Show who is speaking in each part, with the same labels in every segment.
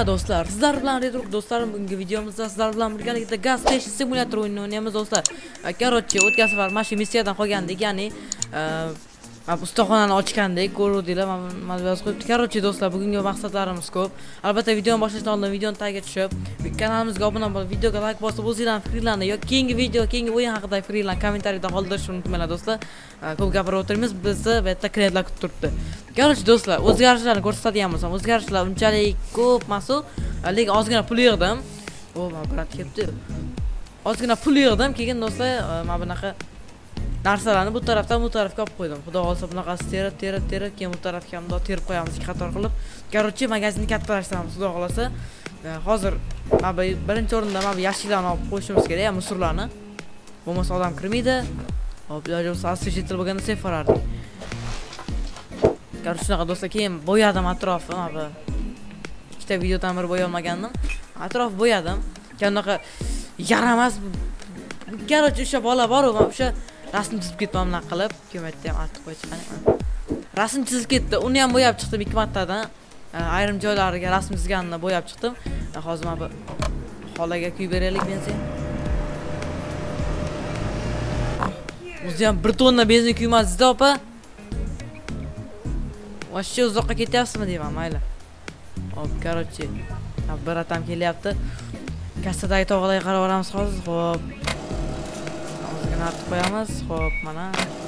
Speaker 1: Merhaba dostlar. Sizlar bilan Redrock do'stlarim, bugungi videomizda sizlar bilan birgalikda Gaz Station Simulator o'yinini o'ynayamiz do'stlar. Короче, o'tgan safar mana shu missiyadan qolgandik, ya'ni ustaxonani ochgandek ko'rdinglar, mana bu yozib qo'yibdi. Короче do'stlar, bugungi maqsadlarimiz ko'p. Albatta videoni boshlashdan oldin videoni tagiga tushib, kanalimizga obuna bo'lib, videoga like bosib, o'zingizlarning fikrlaringizni yoki keyingi o'yin haqida fikrlaringizni kommentariyada qoldirishni unutmanglar do'stlar. Ko'p gapirib o'tiramiz, bizni bu yerda klientlar kutib turibdi. Короче do'stlar, o'zgarishlarni ko'rsatadigan bo'lsam, o'zgarishlar unchalik ko'p emas-ku, lekin ozgina pul yig'dim. Mana brat kelibdi. Ozgina pul yig'dim, keyin do'stlar, mana bunaqa narsalarni bu tarafdan bu tarafga olib qo'ydim. Xudo xolsa bunaqasi terib, keyin bu tarafga ham terib qo'yamiz ikki qator qilib. Короче, magazinni kattalashtiramiz, xudo xolsa. Hozir mana bu birinchi o'rinda mana bu yashiklarni olib qo'yishimiz kerak, musorlarni. Bo'lmasa odam kirmaydi. Hop, iloji bo'lsa освещитель bo'lganda sef borardik. Короче, shunaqa do'stlar, keyin bo'yadim atrofni, mana bu ikkita videodan biri bo'ya olmagandim. Atrof bo'yadim. Bunaqa yaramas. Короче, o'sha bola bor, mana o'sha rasm chizib ketdim bunaqa qilib. Ko'matda ham artib qo'yib chiqani. Rasm chizib ketdi. Uni ham bo'yab chiqdim ikki martadan. Ayrim joylariga rasm chizganini bo'yab chiqdim. Hozir mana bu xolaga kuyib beraylik benzin. O'zi ham 1 tonna benzin kuymasdi, opa. Вообще uzoqqa ketyapsizmi deyman, mayli. Hop, короче, baratam kelyapti. Kassadagi tog'larga qarab boramiz hozir. Hop. Ozgina artib qo'yamiz. Hop, mana.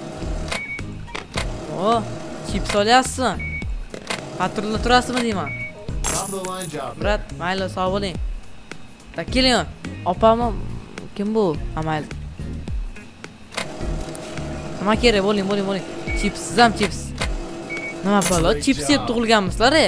Speaker 1: O, chips olyapsizmi? Patrulda turasizmi deyman. Brat, mayli, sog' bo'ling. Tak keling. Opammi? Kim bu? Mayli. Nima kerak? Bo'ling. Chips, sizam chips. Nima balo? Chips yeb tug'ilganmisizlar-a?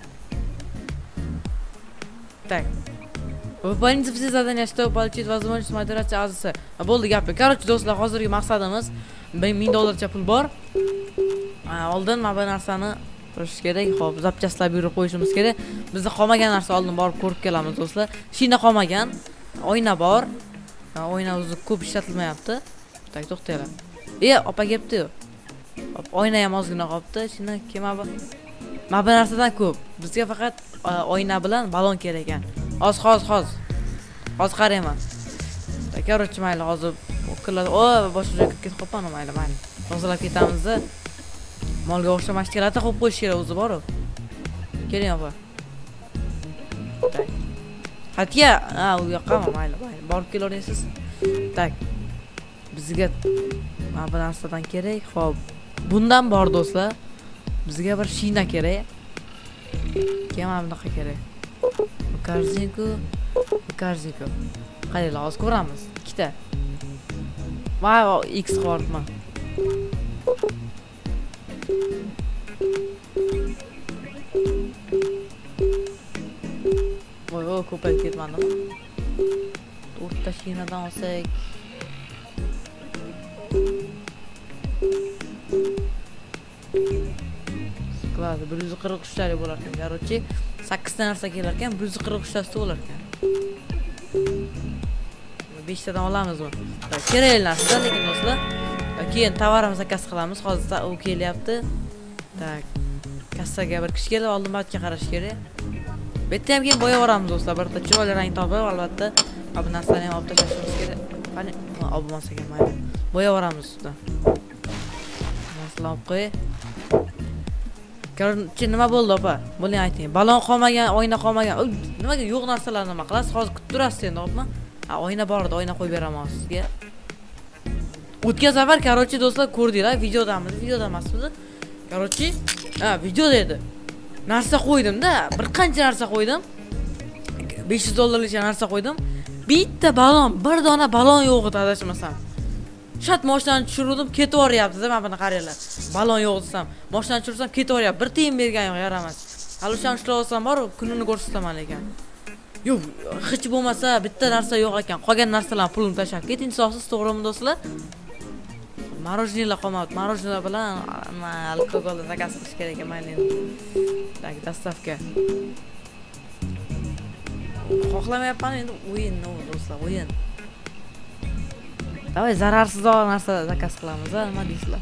Speaker 1: Так. Выполните все задания, чтобы получить возможность смотреть азысы. Bo'ldi gapi. Короче, do'stlar, hozirgi maqsadimiz $1000 pul bor. Oldin mana bu narsani qilish kerak. Xo'p, zapchaslab yurib qo'yishimiz kerak. Bizda qolmagan narsa oldin borib ko'rib kelamiz do'stlar. Shina qolmagan. Oyna bor. Oyna o'zi ko'p ishlatilmayapti. Tak, to'xtanglar. Opa kelibdi-yu. Hop, oyna ham ozgina qolibdi. Shina kema bu. Mana bu narsadan ko'p. Bizga faqat oyna bilan balon kerak ekan. Hozir qarayman. Короче, mayli, hozir o'qiladi. Boshqa joyga ketib qolibman, mayli. Hozirlab ketamiz-da. Molga o'xshamas keladi, qo'yib qo'yish kerak o'zi bor-ku. Keling, opa. Hatya, u yoqqami, mayli. Borib kelaverasiz. Tak. Bizga mana bu narsadan kerak. Xo'p, bundan bor do'stlar. Bizga bir shina kerak. Keyin mana bunaqa kerak. Korzinko. Qaranglar, hozir ko'ramiz. Ikkita. Voy, X qo'yibman. Voy, ko'payib ketmadimi? 4 ta shinadan olsak. Klasi 143 talik bo'lar ekan. Короче, 8 ta narsa kelar ekan, 143 tasi bo'lar ekan. 5 tadan olamiz uni. Kerakli narsa, lekin do'stlar, keyin tovarimizni zakaz qilamiz. Hozir u kelyapti. Tak. Kassaga bir kishi kelib, oldin batga qarash kerak. Bu yerda ham keyin bo'yab yuboramiz do'stlar. Bir ta chiroyli rang topib, albatta, bu narsani ham olib tashlashimiz kerak. Qani, olmasa ham mayli. Bo'yab yuboramiz ustida. Narsalarni olib qo'y. Короче, nima bo'ldi, opa? Bo'ling, ayting. Balon qolmagan, oyna qolmagan. Nimaga yo'q narsalarni nima qilasiz? Hozir kutib turasiz endi, opmi? Oyna bor edi, oyna qo'yib beraman sizga. O'tgan safar, короче, do'stlar, ko'rdinglar, videoda emasmidi? Короче, videoda edi. Narsa qo'ydim-da, bir qancha narsa qo'ydim. $500 narsa qo'ydim. Bitta balon, bir dona balon yo'q edi, adashmasam. Shat mashinani tushirdim, ketib yoryapti-da, mana buni qaranglar. Balon yo'q desam, mashinani tushirsam ketib yoryapti. Bir tiyin bergan yo'q, yaramas. Hali o'shani ushlab olsam bor, kunini ko'rsataman ekan. Yo'q, hech bo'lmasa bitta narsa yo'q ekan. Qolgan narsalarni pulini tashlab keting, so'siz, to'g'rimi do'stlar? Marojnilar qolmadi. Marojnilar bilan alkogolni zakaz qilish kerak ekan, mayli endi. Tak, dastavka. Xohlamayapman endi o'yinni, do'stlar, o'yin. Davay, zararsizroq narsa zakaz qilamiz, nima deysizlar?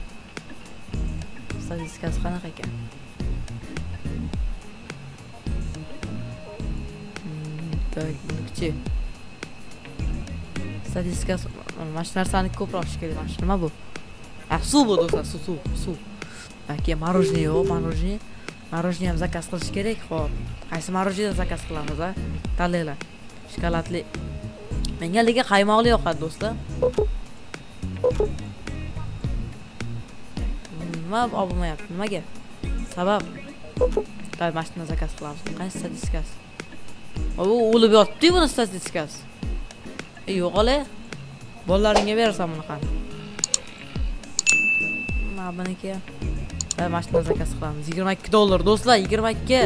Speaker 1: Statistikasi qanaqa ekan? Tak, buniki. Statistikasi mana shu narsani ko'proq ish kerak. Mana shu nima bu? Suv bu do'stlar, suv. Keyin morоженое yo'q, morоженое. Morоженое ham zakaz qilish kerak. Xo'p. Qaysi morоженое zakaz qilamiz, a? Tanlaylar. Shokoladli. Menga lekin qaymoqli yoqadi do'stlar. Nima olmayapti? Nimaga? Sabab. Davay mashina zakaz qilamiz. Qaysi statistikasi? O o'lib yotdi buni statistikasi. Yo'q ole. Bolalaringga berasan buni qani. Mana buniki. Davay mashina zakaz qilamiz. $22 do'stlar, 22.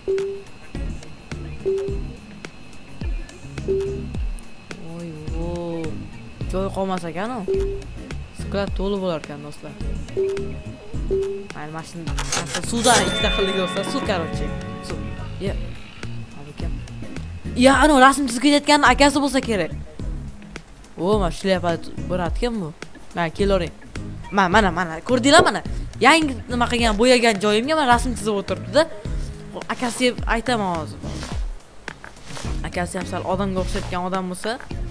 Speaker 1: Joy qolmas ekan-ku. Sklad to'lib bo'lar ekan do'stlar. Mana mashina suvdan ikkita qildik do'stlar. Suv короче. Suv. Ya. Abikam. Ya, ana rasm chizib ketayotgan akasi bo'lsa kerak. Mana shlyapa bo'ratgan bu. Mana kelavering. Mana ko'rdinglar mana. Yangi nima qilgan, bo'yagan joyimga mana rasm chizib o'tiribdi-da. Akasi aytaman hozir. Akasi ham sal odamga o'xshatgan odam bo'lsa,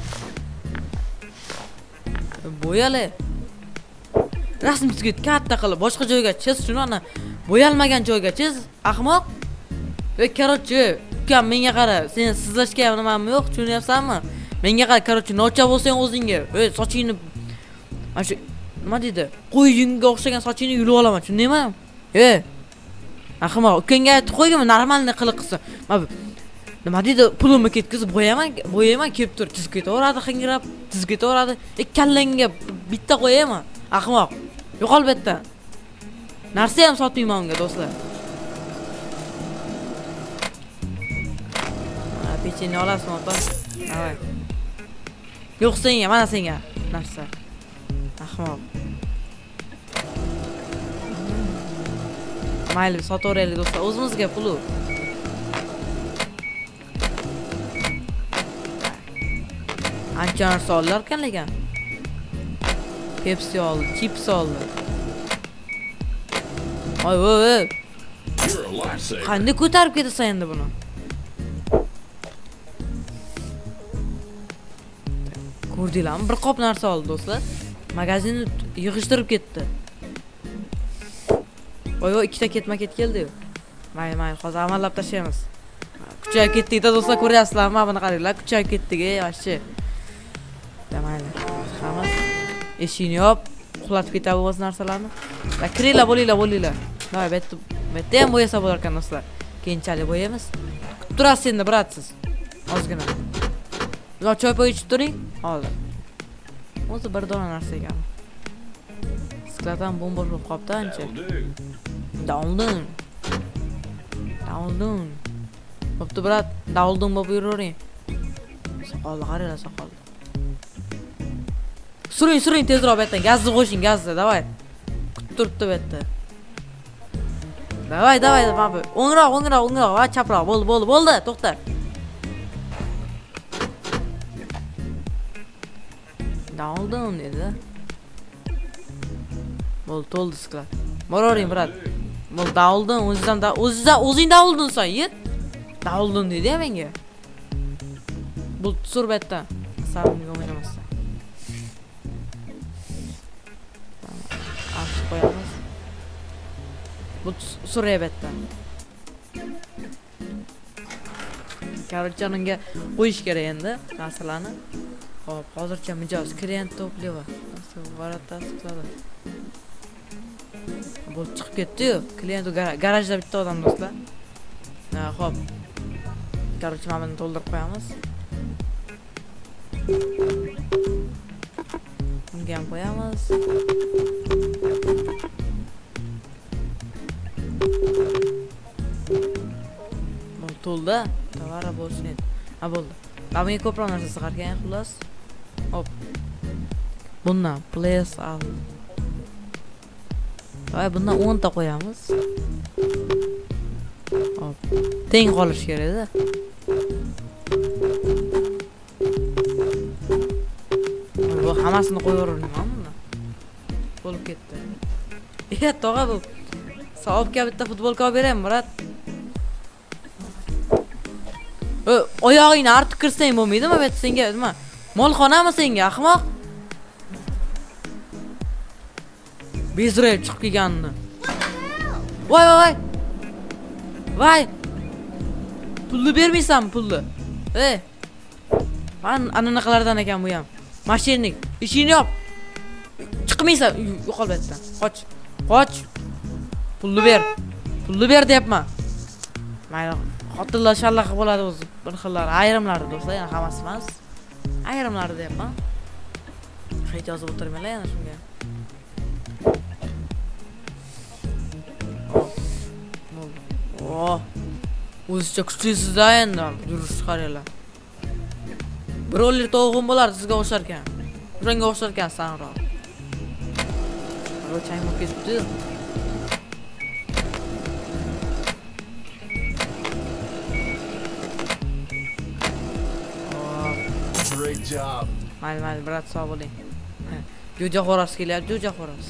Speaker 1: bo'yali. Rasm chizib katta qilib boshqa joyga chiz, shuni ana bo'yalmagan joyga chiz, ahmoq. Короче, ukam menga qara, sen sizlashga nimam yo'q, tushunyapsanmi? Menga qara, короче, nocha bo'lsang o'zingga. Sochingni mana shu nima dedi? Qo'y yunga o'xshagan sochingni yulib olaman, tushundingmi? Ahmoq, ukangga aytib qo'ygin, normalniy qilib qilsin. Mana nima deydi, pulimni ketkizib bo'yayman kelib tur, chizib ketaveradi, xingrab, chizib ketaveradi. Kallangga bitta qo'yayman, ahmoq. Yo'qol betdan. Narsa ham sotmayman unga do'stlar. Pecheni olasizmi ota? Davay. Yo'q senga, mana senga narsa. Ahmoq. Mayli, sotaveraylik do'stlar, o'zimizga puli. Ancha narsa oldilar ekan lekin. Pepsi oldi, chips oldi. Voy. Qanday ko'tarib ketasan endi buni? Ko'rdinglarmi? Bir qop narsa oldi do'stlar. Magazinni yig'ishtirib ketdi. Voy, ikkita ketma-ket keldi-yu. Mayli, hozir amallab tashlaymiz. Kuchayib ketdik-da do'stlar, ko'ryapsizlarmi? Mana qaranglar, kuchayib ketdik, vashchi. Mayli. Chiqamiz. Eshikni yop, uxlatib ketadi o'z narsalarni. Va kiringlar, bo'linglar. Davay, bitta ham bo'yasa bo'lar ekan do'stlar. Keyinchalik bo'yaymiz. Kutib turasiz endi, biratsiz. Ozgina. Choy poy ichib turing. Hozir. O'zi bir dona narsa ekan. Sklatan bombosh bo'lib qopti ancha. Daldin. Bo'pti, brat, daldin bo'lib yuravering. Soqolni qaranglar, soqolni. Suring tezroq bu yerdan. Gazni qo'shing, gazni, davay. Kutib turibdi bu yerda. Davay, mana. O'ngroq, va chaproq. Bo'ldi, to'xta. Daldin dedi. Bo'ldi, to'ldi sklad. Boravering, brat. Bo'ldi, daldin, o'zing daldinsan, yet. Daldin dedi-ya menga. Bu sur bu yerdan. Salimga o'ynamasdan. Açıp koyamaz. Bu suraya bettan. Короче, unga qo'yish kerak endi narsalarni. Xo'p, hozircha mijoz klient to'playdi. Varatasi qiladi. Bu chiqib ketdi-yu. Klient garajda bitta odam do'stlar. Xo'p. Короче, mana buni to'ldirib qo'yamiz. Bunga ham qo'yamiz. To'ldi. Tavara bo'lsin edi. Bo'ldi. Bunga ko'proq narsa sig'argan xullas. Hop. Bundan place al. Voy, bundan 10 ta qo'yamiz. Hop. Teng qolish kerak-da. Bu hammasini qo'yaverdim bunda. Bo'lib ketdi. Tog'a bu. Savobga bitta futbolka olib beraymi, brat? oyog'ingni artib kirsang bo'lmaydimi? Bet senga nima? Molxonami senga, ahmoq? Bezrayib chiqib kelganini. Voy. Voy. Pulni bermaysanmi, pulni? Men anaqalardan ekan bu ham. Mashinnik, ishingni yop. Chiqmaysan, yo'qol bu yerdan. Qoch. Pulni ber deyapman. Mayli, xotinlar shallaqa bo'ladi o'zi. Bir xillar, ayrimlari do'stlar, yana hammasi emas. Ayrimlari deyapman. Hech yozib o'tirmanglar yana shunga. O'zicha kuchlisiz-da endi. Yurish qaranglar. Bir o'lik to'g'im bo'lardi sizga o'xshar ekan. Shunga o'xshar ekan sanroq. Ro'chang bo'lib ketibdi.
Speaker 2: Great job.
Speaker 1: Mayli, brat, sog' bo'ling. Jo'ja xo'roz kelyapti, jo'ja xo'roz.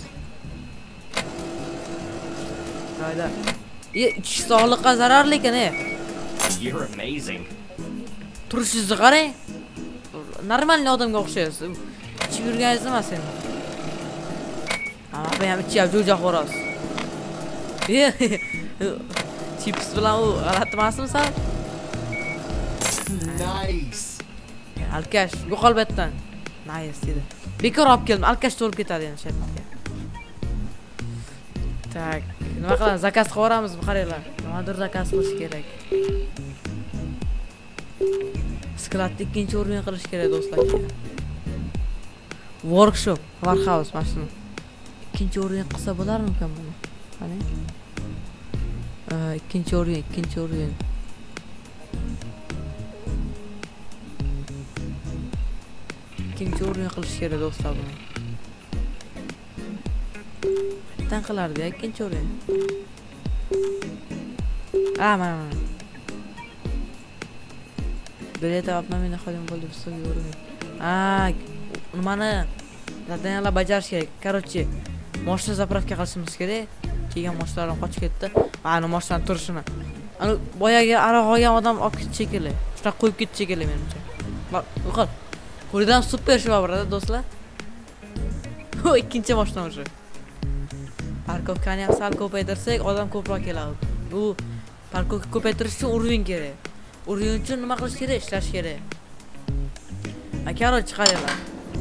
Speaker 1: Hayda. Ichki sog'liqqa zararli ekan,
Speaker 3: You're amazing.
Speaker 1: Turishingizni qarang. Normal odamga o'xshaysiz. Ichib yurganingiz emas endi. Bu ham ichyapti, jo'ja xo'roz. Chips bilan u g'alati emasmi sal?
Speaker 2: Nice.
Speaker 1: Alkash, yo'qol bu yerdan. Nice dedi. Bekor olib keldim, alkash to'lib ketadi endi shaytonga. Tak, nima qilamiz? Zakaz qilib qaranglar. Nimadir zakaz qilish kerak. Skladni ikkinchi o'rin qilish kerak do'stlar. Workshop, warehouse mana shuni. Ikkinchi o'rin qilsa bo'larmikan buni? Qani? Ikkinchi o'rin. Ikkinchi o'rin qilish kerak do'stlar buni. Qanday qilardi ikkinchi o'rin? Mana. Bilet olmamni xodim bo'ldi bizga o'rin. Nimani? Zadaniyalar bajarish kerak. Короче, mashina zapravka qilishimiz kerak. Kelgan mashinalardan qochib ketdi. Mana mashinaning turishini. Ana boyagi aroq olgan odam olib ketdi shekilli. Shuna qo'yib ketdi shekilli menimcha. Yo'qol. Qo'lidan super shu bo'ladi do'stlar. Bu ikkinchi mashina o'sha. Parkovkani ham sal ko'paytirsak, odam ko'proq keladi. Bu parkovka ko'paytirish uchun uroving kerak. Uroving uchun nima qilish kerak? Ishlash kerak. Akaro chiqaraylar.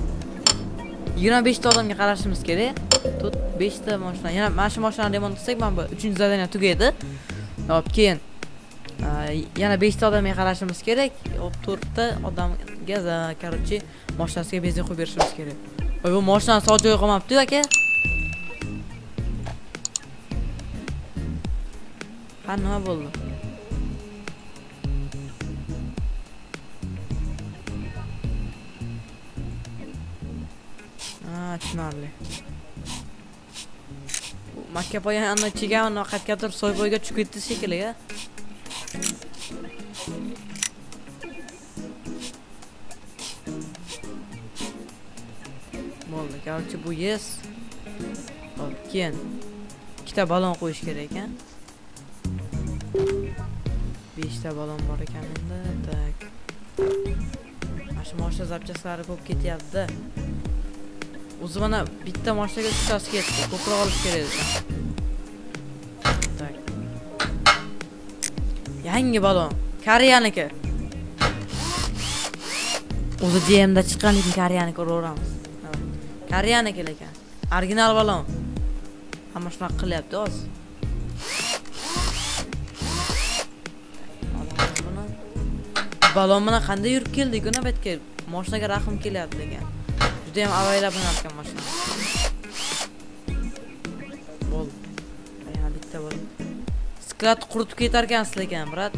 Speaker 1: 25 ta odamga qarashimiz kerak. 5 ta mashina. Yana mana shu mashinani remont qilsak, mana bu 3-zadaniya tugaydi. Hop, keyin yana 5 ta odamga qarashimiz kerak. Hop, 4 ta odamga, короче, mashinasiga benzin qo'yib berishimiz kerak. Voy, bu mashina sog' joyga qolmabdi, aka. Nima bo'ldi? Tushunarli. Makka poyani chigan vaqtga turib soy bo'yiga tushib ketdi shekilli, Bo'ldi, короче, bu yes. Hop, keyin ikkita balon qo'yish kerak ekan. 5 ta balon bor ekan endi. Tak. Mana shu mashina zapchasalari ko'p ketyapti. O'zi mana bitta mashinaga tushasi ketdi. Ko'proq olish kerak edi. Tak. Yangi balon. Koreyaniki. O'zi GMda chiqqan lekin Koreyaniki uraveramiz. Koreyaniki lekin. Original balon. Hamma shunaqa qilyapti hozir. Balon bilan qanday yurib keldik uni betga? Mashinaga rahim kelyapti ekan. Juda ham avaylab o'ynarkan mashina. Bo'ldi. Yana bitta bo'ldi. Sklad quritib ketar ekansiz lekin, brat.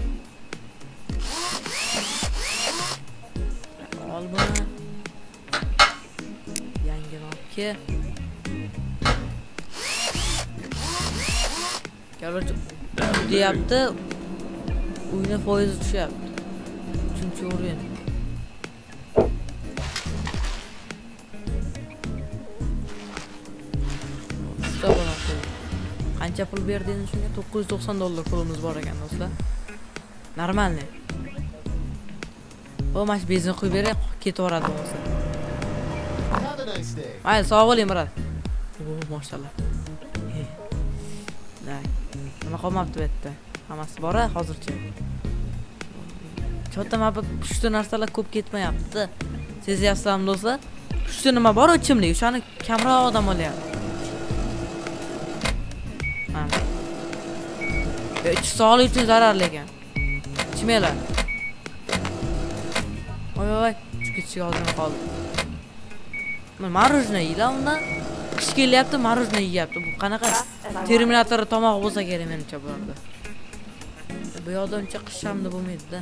Speaker 1: Ol buni. Yangi nopga. Короче, deyapti. Uyni foizi tushyapti. 3-o'rin. Qancha pul berdingiz shunga? $990 pulimiz bor ekan do'stlar. Normalniy. O mana shu benzin quyib beray, ketaveradi bo'lsa.
Speaker 2: Have a nice day.
Speaker 1: Mayli, sog' bo'ling, brat. O, mashallah. Nima qolmabdi bu yerda? Hammasi bor hozircha. Chota mana bu pushti narsalar ko'p ketmayapti. Sezyapsizlarmi do'stlar? Pushti nima bor ichimlik, o'shani kamroq odam olyapti. Ha. Ichish sog'lik uchun zararli ekan. Ichmanglar. Voy, chiqib hozir qoldi. Men marujna yeyla undan. Qish kelyapti, marujna yeyapti. Bu qanaqa Terminator tomoq bo'lsa kerak menimcha bu yerda. Bu yoqda uncha qishamda bo'lmaydi-da.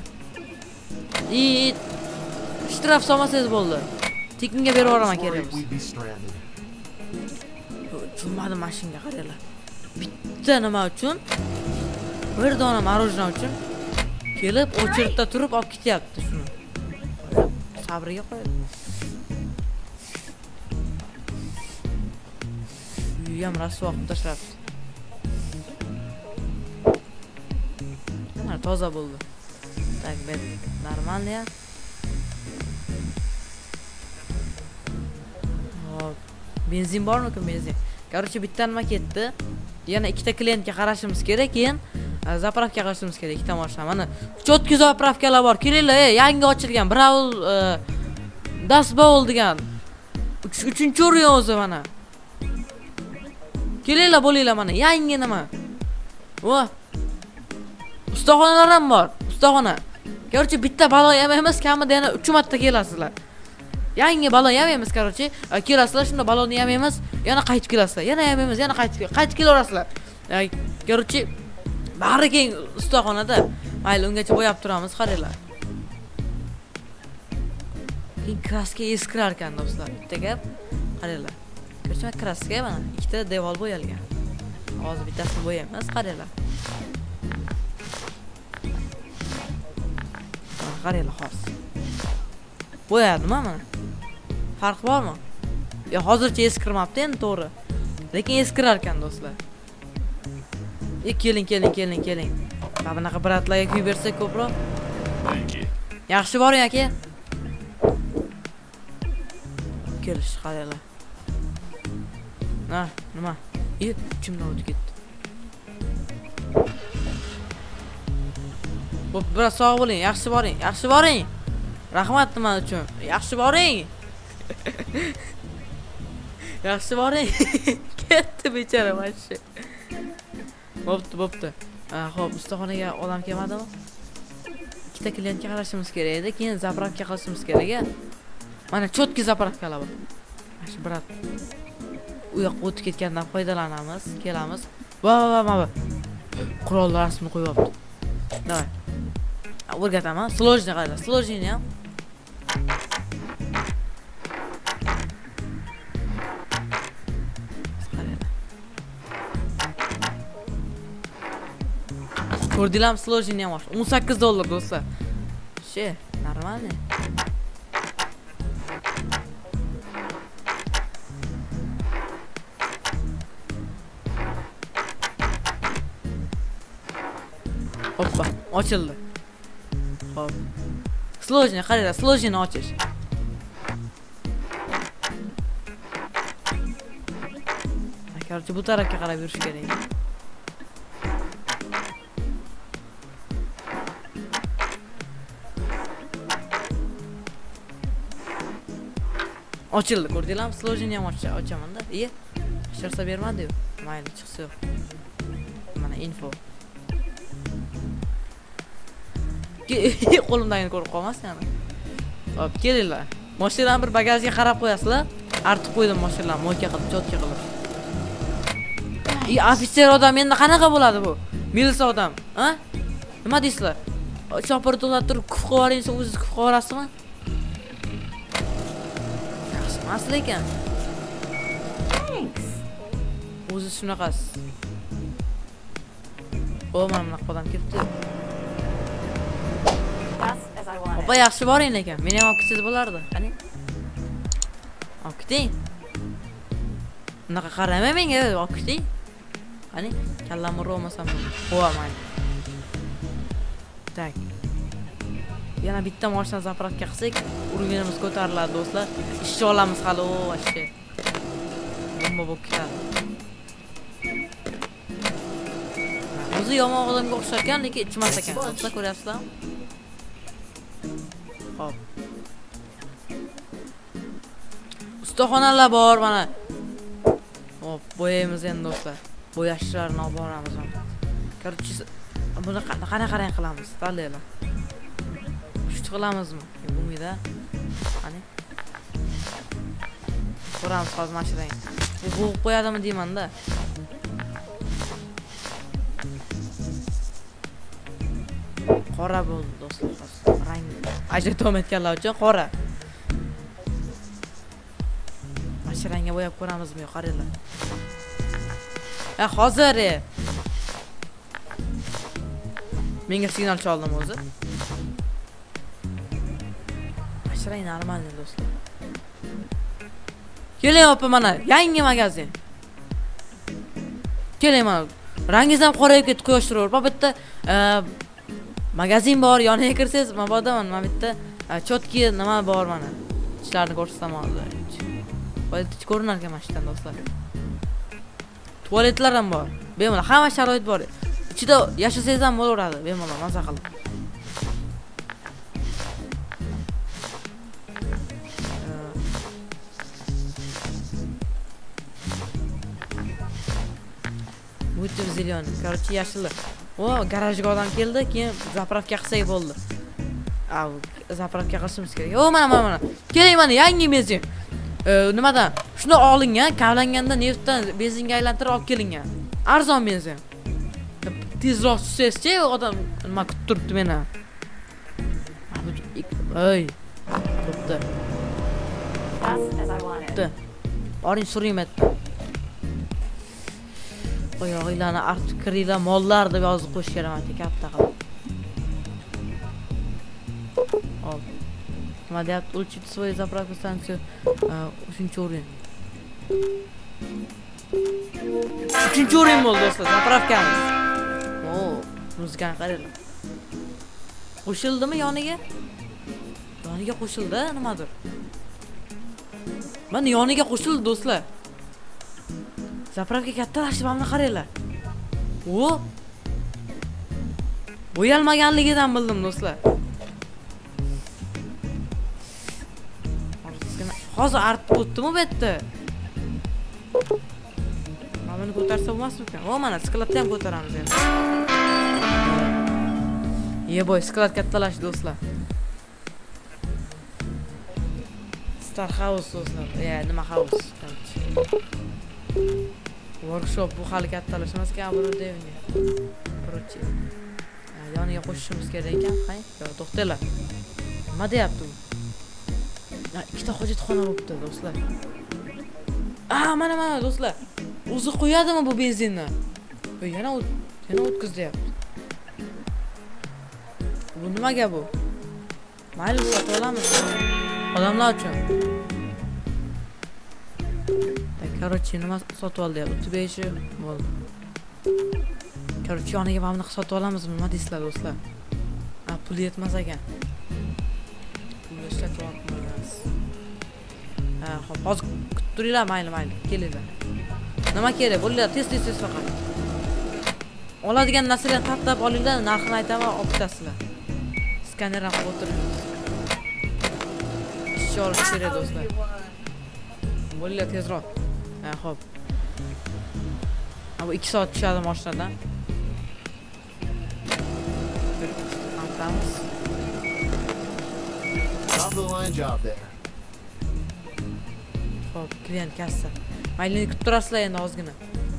Speaker 1: Shtraf solmasangiz bo'ldi. Tekinga berib yuboraman kerak bo'lsa.
Speaker 2: We'd be stranded.
Speaker 1: Tushunmadim mashinaga qaranglar. Bitta nima uchun? Bir dona marujna uchun kelib o'chirtda turib olib ketyapti shuni. Sabriga qo'yadi. Uyam rasvo qilib tashlabdi. Mana toza bo'ldi. Tak, ben normalniy. Hop. Benzin bormi-ku, benzin? Короче, bitta nima ketdi. Yana ikkita klientga qarashimiz kerak, keyin zapravka qilishimiz kerak ikkita mashina. Mana cho'tki zapravkalar bor. Kelinglar, yangi ochilgan Brawl Dasbaul degan. 3-o'rin o'zi mana. Kelinglar, bo'linglar mana. Yangi nima? Vo. Ustaxonalar ham bor. Ustaxona. Короче, bitta balon ham emas, kamida yana 3 marta kelasizlar. Yangi balon ham emas, короче, kelasizlar, shunda balonni ham emas, yana qaytib kelasizlar. Yana ham emas, yana qaytib kelaverasizlar. Короче, bari keng ustaxonada. Mayli, ungacha bo'yab turamiz, qaranglar. Keyin kraska eskirar ekan do'stlar. Bitta gap, qaranglar. Короче, kraska mana ikkita devor bo'yalgan. Hozir bittasini bo'yaymiz, qaranglar. Qaranglar hozir. Bo'yadimi mana? Farq bormi? Ya hozircha eskirmabdi endi to'g'ri. Lekin eskirar ekan do'stlar. Keling. Mana bunaqa bratlarga kuyib bersak ko'proq.
Speaker 3: Thank you.
Speaker 1: Yaxshi boring aka. Kelish qaranglar. Ha, nima? Ichimdan o'tib ketdi. Bo'p, biroz sog' bo'ling, yaxshi boring. Rahmat nima uchun? Yaxshi boring. Yaxshi boring. Ketdi bechora mashina. Bo'pti. Xo'p, ustaxonaga odam kelmadimi? Ikkita klientga qarashimiz kerak edi, keyin zapravka qilishimiz kerak. Mana cho'tki zapravkalar bor. Mana brat. U yoqqa o'tib ketgandan foydalanamiz, kelamiz. Va. Qurollar rasmini qo'yibdi. Davay. O'rgataman. Slojni qaranglar. Slojni ham. Ko'rdinglarmi, slojni ham bor. $18 do'stlar. She, normalniy. Hoppa, ochildi. Hop. Slojni qaranglar, slojni ochish. Короче, bu tarafga qarab yurish kerak. Ochildi, ko'rdinglarmi? Slojni ham ochaman-da. Sharsa bermadi-yu. Mayli, chiqsa. Mana info. Qo'limdagini ko'rib qolmasdan. Hop, kelinglar. Mashinani bir bagajga qarab qo'yasizlar. Artib qo'ydim mashinani, mo'ka qilib, cho'tka qilib. Ofitser odam endi qanaqa bo'ladi bu? Milisa odam, ha? Nima deysizlar? Chopir to'xtatib kuf qilib o'zingiz kuf qilib olasizmi? Yaxshi emas lekin. O'zi shunaqasiz. O, mana bunaqa odam kelibdi. Opa, yaxshi boring lekin. Meni ham olib ketsangiz bo'lardi. Qani? Olib keting. Bunaqa qaramay menga, olib keting. Qani? Kallamni urmasam. Qo'yaman. Tak. yana bitta mashina zapravka qilsak, uringanimiz ko'tariladi do'stlar. Ishchi olamiz hali o vashke. Bomba bo'lib ketadi. O'zi yomon odamga o'xshar ekan, lekin ichmas ekan. Do'stlar ko'ryapsizlarmi? Hop. Ustaxonalar bor mana. Hop, bo'yaymiz endi do'stlar. Bo'yashlarni olib boramiz. Короче, buni qanaqa qilamiz? Tanlaylar. Shu qilamizmi? Bo'lmaydi. Qani? Ko'ramiz hozir mashinang. Bu bo'g'ib qo'yadimi deyman-da. Qora bo'ldi do'stlar. Rang ajratib etganlar uchun qora. Mashinanga bo'yab ko'ramizmi? Yo'q, qaranglar. Hozir. Menga signal chaldim o'zi. Mashinang normal do'stlar. Keling opa mana, yangi magazin. Keling mana. Rangingiz ham qorayib ketdi, quyosh nuri. Bu bitta magazin bor, yoniga kirsangiz, mabodo mana bitta chotki nima bor mana. Ishlarni ko'rsataman hozir. Tualet ko'rinar ekan mashinadan do'stlar. Tualetlar ham bor. Bemalol hamma sharoit bor. Ichida yashasangiz ham bo'laveradi, bemalol maza qilib. Buti zilyon, короче, yashil. O, garajga odam keldi, keyin zapravka qilsak bo'ldi. Av, zapravka qilishimiz kerak. O, mana. Keling mana yangi benzin. Nimadan? Shuni olingan, kavlanganda neftdan benzinga aylantirib olib kelingan. Arzon benzin. Tezroq tushsangizchi, odam nima kutib turibdi meni. Ey. Bo'pti. Oring suring metda. Oyog'inglarni artib kiringlar, mollar deb yozib qo'yish kerak ekan, katta qilib. Hop. Nima deyapti? Ulchit svoy zapravka stansiya 3-o'rin. 3-o'rin bo'ldi do'stlar, zapravkamiz. O, muzikani qaranglar. Qo'shildimi yoniga? Yoniga qo'shildi, nimadir? Mana yoniga qo'shildi do'stlar. Zapravka kattalashib, mana qaranglar. O! Bo'yalmaganligidan bildim do'stlar. Hozir artib o'tdimi bu yerda? Mana buni ko'tarsa bo'lmasmikan? O, mana sklatni ham ko'taramiz endi. Yeboy, sklat kattalash do'stlar. Star House do'stlar. Nima house? Workshop bu hali kattalash emas ekan, bu devga. Короче. Yoniga qo'shishimiz kerak ekan. Qay, to'xtanglar. Nima deyapti u? Ikkita hojatxona bo'libdi do'stlar. Mana do'stlar. O'zi qo'yadimi bu benzinni? Yana o'tkiz deyapti. Bu nimaga bu? Mayli, sotib olamiz. Odamlar uchun. Короче, nima sotib oldi? O'tib beshi bo'ldi. Короче, yoniga mana buni sotib olamizmi? Nima deysizlar do'stlar? Pul yetmas ekan. Pul ishlatyapmiz. Xo'p, hozir kutib turinglar, mayli, kelinglar. Nima kerak? Bo'linglar, tez faqat. Oladigan narsalarni tartib olinglar, narxini aytaman, olib ketasizlar. Skaner ham o'tiramiz. Ishchi olish kerak do'stlar. Bo'linglar tezroq. Xo'p. Bu 2 soat tushadi mashinadan. Antamiz.
Speaker 2: Top of the line job there.
Speaker 1: Xo'p, klient kassa. Maylini kutib turasizlar endi ozgina.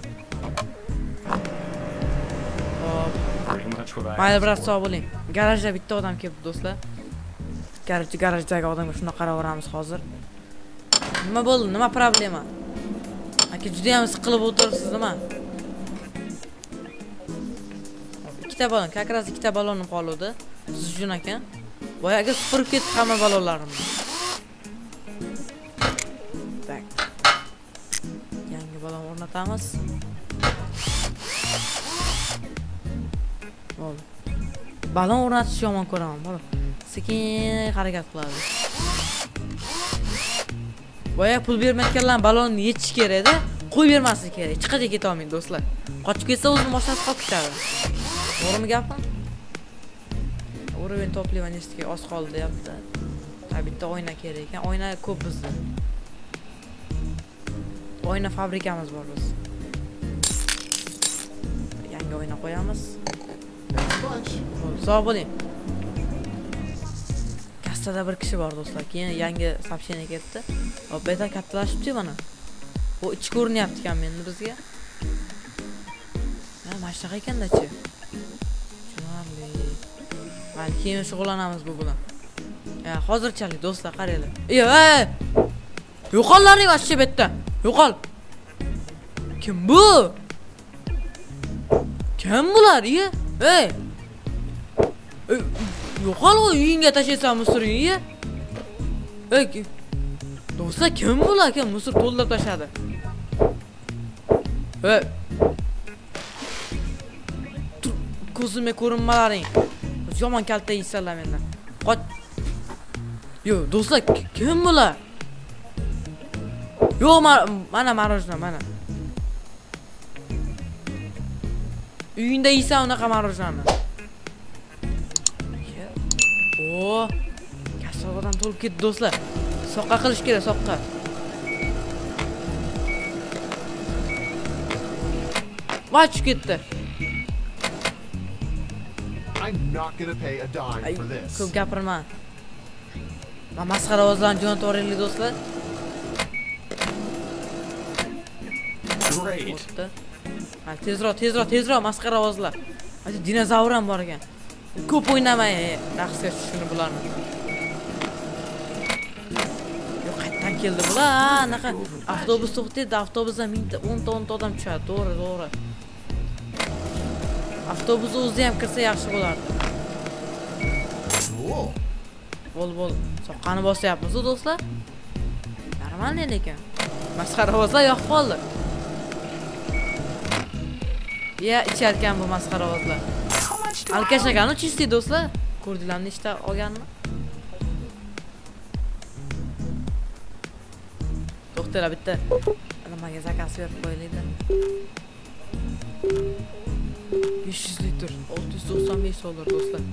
Speaker 1: Xo'p.
Speaker 3: Pretty much what I
Speaker 1: Mayli,
Speaker 3: asked
Speaker 1: biroz
Speaker 3: for.
Speaker 1: sog' bo'ling. Garajda bitta odam kelibdi do'stlar. Garajdagi odamga shuna qaraveramiz hozir. Nima bo'ldi? Nima problema? Aka juda ham siqilib o'tiribsiz nima? Ikkita balon, как раз ikkita balonim qoldi. Siz uchun aka. Boyaga supurib ketdi hamma balonlarimni. Tak. Yangi balon o'rnatamiz. Bo'ldi. Balon o'rnatishni yomon ko'raman, bola. sekin harakat qiladi. Boya pul bermayotganlar balonni yechish kerak edi, qo'yib bermaslik kerak. Hech qayerga keta olmaydi do'stlar. Qochib ketsa o'zini mashinasi qolib ketadi. To'g'rimi gapim? Уровень toplaymanishga oz qoldi deyapti. Ha bitta oyna kerak ekan. Oyna ko'p bizda. Oyna fabrikamiz bor biz. Yangi oyna qo'yamiz.
Speaker 2: Bunch.
Speaker 1: Sog' bo'ling. Kassada bir kishi bor do'stlar. Keyin yangi soобщение ketdi. Hop, beta kattalashibdi mana. Bu ichi ko'rinyapti ekan endi bizga. Ha, mana shunaqa ekanda-chi. Tushunarli. Mana keyin shug'ullanamiz bu bilan. Ya, hozirchalik do'stlar, qaranglar. Ey! Yo'qollaring vashcha betda. Yo'qol. Kim bu? Kim bular, iya? Ey! Yo'qol u uyingga tashlaysan musuring, iya? Ey! Do'stlar, kim bular? Kim musur to'ldirib tashladi? Ey! Ko'zimga ko'rinmalaring. Yomon kalta yeysanlar mendan. Qoch. Yo, do'stlar, kim bular? Yo, mana marojna, mana. Uyingda yeysan unaqa marojnani. O, kasalxonadan to'lib ketdi do'stlar. Soqqa qilish kerak, soqqa. Va tushib ketdi.
Speaker 2: I'm not gonna pay a dime for this.
Speaker 1: Ko'p gapirma. Va masxara ovozlarni jo'natib yuboringlar do'stlar.
Speaker 3: Great.
Speaker 1: Ha, tezroq masxara ovozlar. Hadi dinozavr ham bor ekan. Ko'p o'ynamay, raqsga tushishini bularni. Yo'q, qayerdan keldi bular? Anaqa avtobus to'xtaydi, avtobusdan 10 ta odam tushadi. To'g'ri. Avtobus o'zi ham kirsa yaxshi bo'lardi. Bo'l. Soqqani bosyapmiz, do'stlar. Normalniy lekin. Masxara ovozlar yo'q qoldi. Ya, icharkan bu masxara ovozlar. Alkashagani chisti do'stlar. Ko'rdinglarmi ishda olganini? To'xtanglar bitta. Nimaga zakaz berib qo'yaylik-da. 500 litr, 695 dollar do'stlar.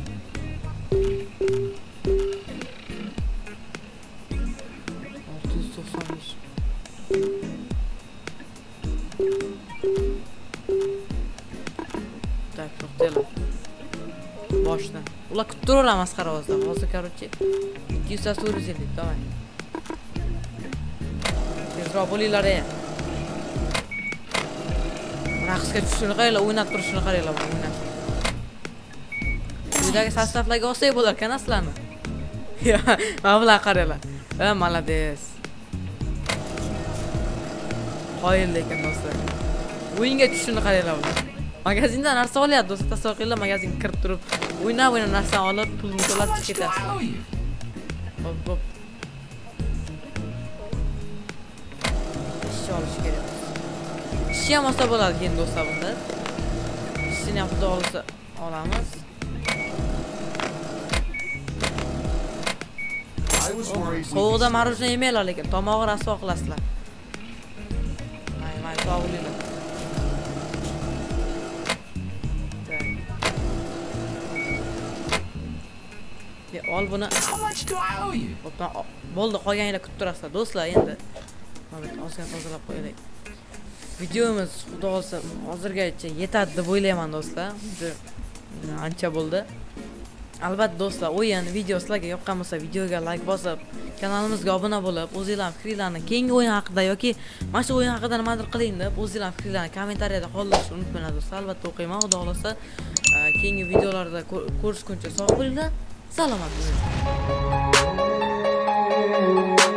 Speaker 1: Так, to'xtanglar. Boshdan. Ular kutib turaveramiz masxara ovozda. Hozir короче 200 450, давай. Tezroq bo'linglar. Raqsga tushishini qaranglar, o'ynab turishini qaranglar, o'ynab. Quyidagi sostavlarga olsak bo'lar ekan aslanni. Ya, mana bular qaranglar. Молодец. Qoyil lekin do'stlar. O'yinga tushishini qaranglar bular. Magazindan narsa olyapti do'stlar, tasavvur qilinglar, magazinga kirib turib, o'ynab narsa olib, pulni to'lab chiqib ketasiz. Hop. Ish olish kerak. Ish ham olsa bo'ladi keyin do'stlar bunda. Ishni ham xudo olsa olamiz. Sovuqda marojna yemanglar lekin, tomog'i rasvo qilasizlar. May sog'liklar. Ol buni. Bo'ldi, qolganinglar kutib turasizlar do'stlar endi. Mana ozgina tozalab qo'yaylik. Videomiz xudo olsa hozirgacha yetadi deb o'ylayman do'stlar. Ancha bo'ldi. Albatta do'stlar, o'yin video sizlarga yoqqan bo'lsa, videoga like bosib, kanalimizga obuna bo'lib, o'zingizlarning fikrlaringizni keyingi o'yin haqida yoki mana shu o'yin haqida nimadir qiling deb o'zingizlarning fikrlarini kommentariyada qoldirishni unutmanglar do'stlar. Albatta o'qiyman, xudo xolasa. Keyingi videolarda ko'rishguncha sog' bo'linglar. Salomat bo'ling.